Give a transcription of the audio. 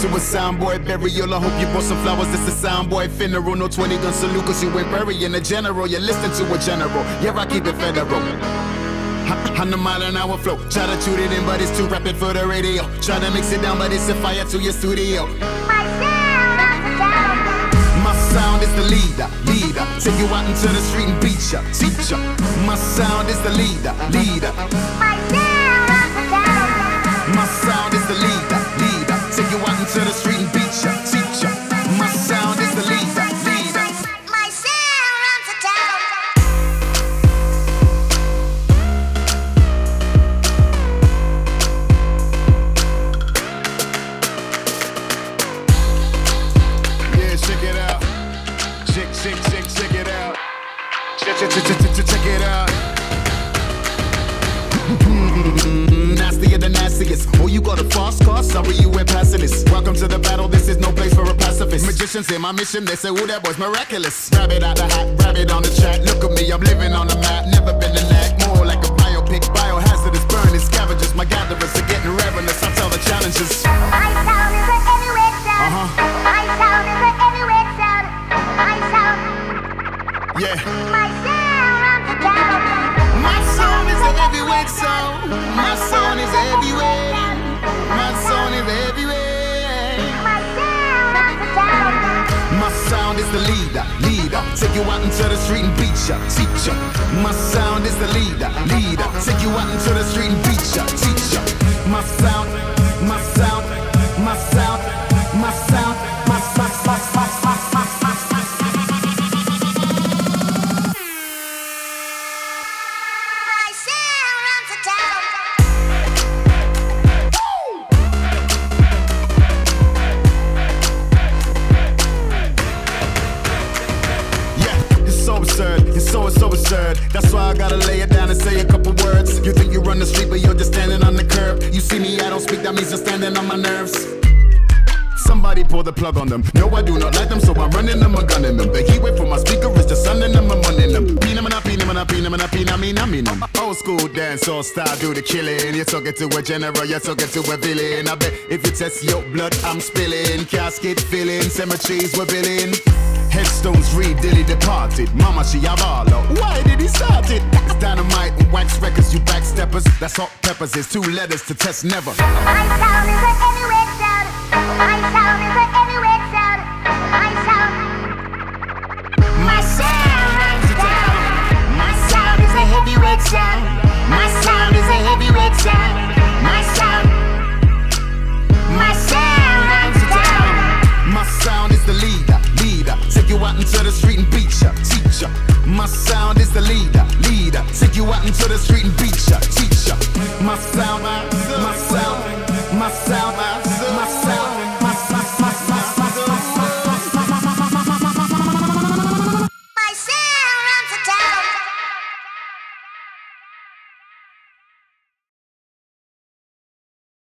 to a soundboy burial. I hope you brought some flowers, this a soundboy funeral. No 20 gun salute, cause you ain't burying a general. You're listening to a general, yeah, I keep it federal. 100 mile an hour flow, try to tune it in, but it's too rapid for the radio. Try to mix it down, but it's a fire to your studio. My sound is the leader, leader. Take you out into the street and beat ya, teach ya. My sound is the leader, leader. My sound is the leader, leader. Take you out into the street and beat ya, teach ya. My sound is the leader, leader. My sound runs the town. Yeah, check it out. Check it out. Check it out. Nastier than nastiest. Oh, you got a fast car? Sorry, you went passing this. Welcome to the battle. This is no place for a pacifist. Magicians in my mission. They say, ooh, that boy's miraculous. Grab it out the hat, grab it on the track. Look at me, I'm living on the map. Never been a knack. More like a biopic. Biohazardous, burning scavengers. My gatherers are getting ravenous. I tell the challenges. My sound is a heavyweight sound. My sound is a heavyweight sound. My sound. Yeah. My sound runs the town. My sound is a heavyweight sound. My sound is a heavyweight. My sound is a heavyweight. My sound runs the town. My sound is the leader, leader. Take you out into the street and beat ya, teach ya. My sound is the leader, leader. Take you out into the street and beat ya, teach ya. My sound, my sound, my sound, my sound, my sound, my sound, my sound. My sound runs the town. Yeah, it's so absurd, it's so absurd. That's why I gotta lay it down and say a couple words. You think you run the street, but you're just standing on the curb. You see me, I don't speak, that means you're standing on my nerves. Somebody pull the plug on them. No, I do not like them, so I'm running them, I'm gunning them. The heat wave from my speaker is just sunning them, I'm running them. Old school dance, all style, do the killing. You're talking to a general, you're talking to a villain. I bet if you test your blood, I'm spilling. Casket filling, cemeteries we're billing. Headstones read, Dilly departed. Mama, she a baller. Why did he start it? It's dynamite and wax records, you backsteppers. That's hot peppers, there's 2 letters to test never. My sound is a heavyweight sound. My sound is a heavyweight sound. My sound. My sound runs the town. My sound is a heavyweight sound. My sound is a heavyweight sound. My sound. My sound runs the town. My sound is the leader, leader. Take you out into the street and beat ya, teach ya. My sound is the leader, leader. Take you out into the street and beat ya.